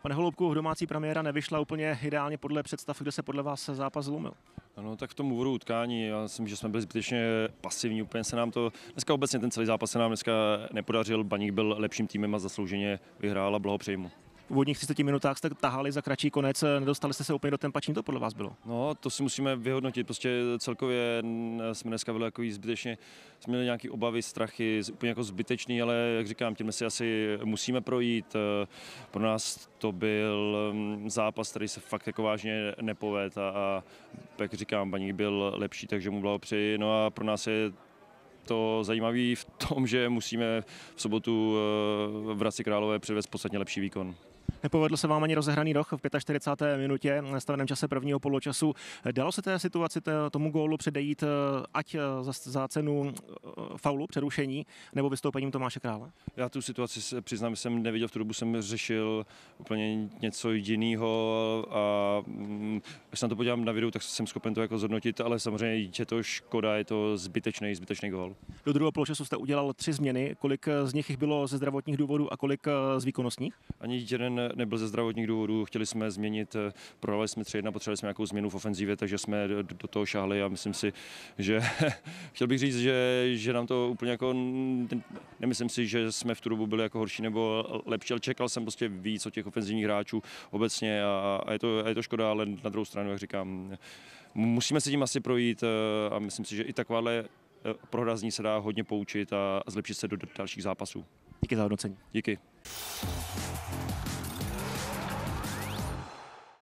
Pane Holoubku, domácí premiéra nevyšla úplně ideálně podle představ, kde se podle vás zápas zlomil. No, tak v tom úvodu utkání, já myslím, že jsme byli zbytečně pasivní, úplně se nám to, dneska obecně ten celý zápas se nám dneska nepodařil, Baník byl lepším týmem a zaslouženě vyhrál a blahopřeji mu. V úvodních 30 minutách jste tahali za kratší konec, nedostali jste se úplně do tempa, čím to podle vás bylo? No, to si musíme vyhodnotit, prostě celkově jsme dneska byli jako zbytečně, jsme měli nějaké obavy, strachy, úplně jako zbytečný, ale jak říkám, tím si asi musíme projít. Pro nás to byl zápas, který se fakt jako vážně nepovedl a jak říkám, Baník byl lepší, takže mu blahopřeji. No a pro nás je to zajímavé v tom, že musíme v sobotu v Hradci Králové předvést podstatně lepší výkon. Nepovedl se vám ani rozehraný roh v 45. minutě na staveném čase prvního poločasu. Dalo se té situaci, tomu gólu předejít ať za cenu faulu, přerušení, nebo vystoupením Tomáše Krále? Já tu situaci přiznám, že jsem neviděl, v tu dobu jsem řešil úplně něco jiného a když se na to podívám na videu, tak jsem schopen to jako zhodnotit, ale samozřejmě je to škoda, je to zbytečný gól. Do druhého poločasu jste udělal 3 změny, kolik z nich bylo ze zdravotních důvodů a kolik z výkonnostních? Ani jeden nebyl ze zdravotních důvodů, chtěli jsme změnit, prohráli jsme 3-1, potřebovali jsme nějakou změnu v ofenzivě, takže jsme do toho šáhli a myslím si, že chtěl bych říct, že nám to úplně jako, nemyslím si, že jsme v tu dobu byli jako horší nebo lepší, ale čekal jsem prostě víc od těch ofenzivních hráčů obecně a je to škoda, ale na druhou stranu, jak říkám, musíme se tím asi projít a myslím si, že i takováhle prohra z ní se dá hodně poučit a zlepšit se do dalších zápasů. Díky za hodnocení. Díky.